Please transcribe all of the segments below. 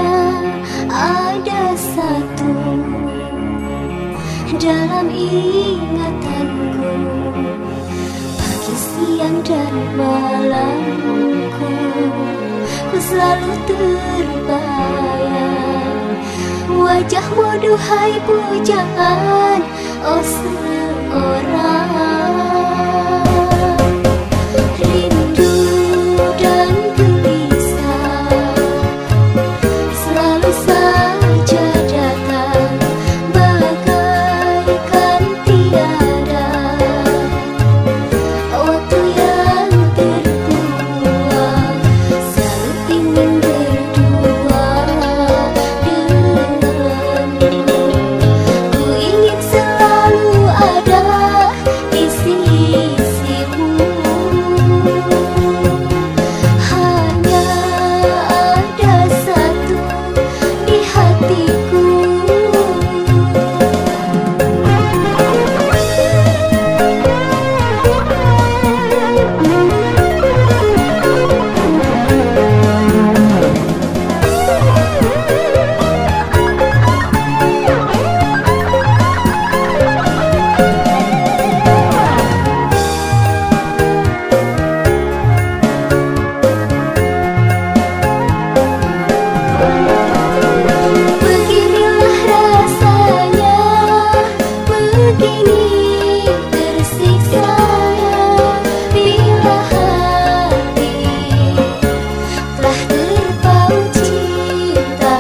ada satu dalam ingatanku, pagi, siang, dan malamku, ku selalu terbayang wajahmu, duhai pujaan, oh seorang. Rindu dan gelisah selalu saja datang, bagaikan tiada waktu yang terbuang. Selalu ingin berdua denganmu, ku ingin selalu ada di sisimu. Hanya ada satu di hatiku. Beginilah rasanya, begini tersiksanya, bila hati telah terpaut cinta.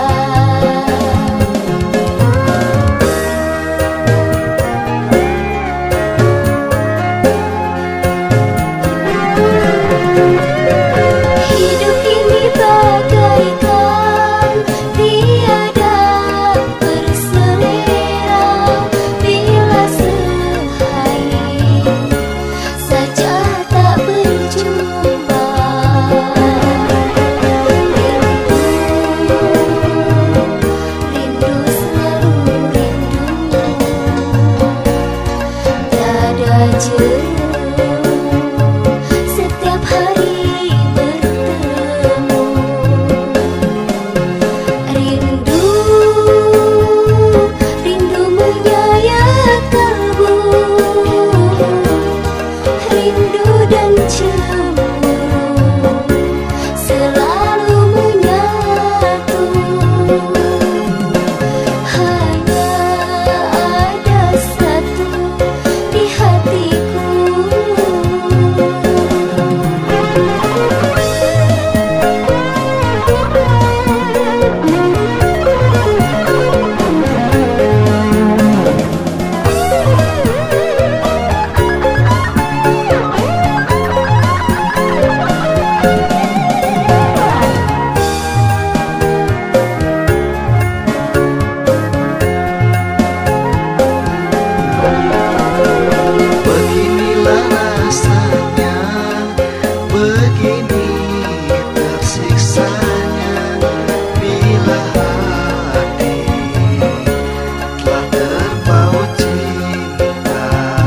Hidup ini bagaikan tiada berselera, bila sehari saja tak berjumpa. Rindu, selalu rindu, tiada jemu, setiap hari bertemu. Rindu, rindu menyayat kalbu, rindu dan cemburu selalu menyatu. Hanya ada satu di hatiku. Beginilah rasanya, begini tersiksanya, bila hati telah terpaut cinta.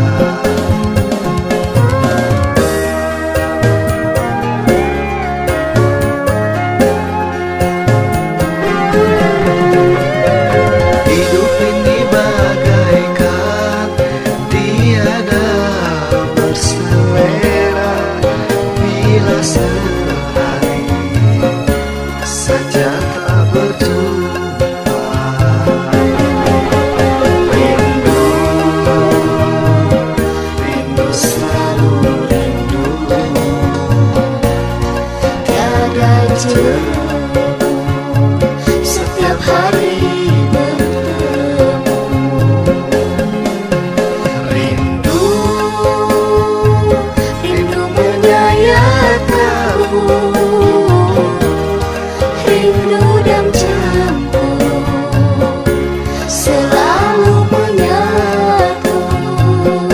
Hidup ini bagaikan tiada berselera, bila sehari saja tak berjumpa. Rindu, rindu, selalu rindu, Tiada jemu, setiap hari bertemu. rindu, Rindu menyayat kalbu, rindu dan cemburu selalu menyatu.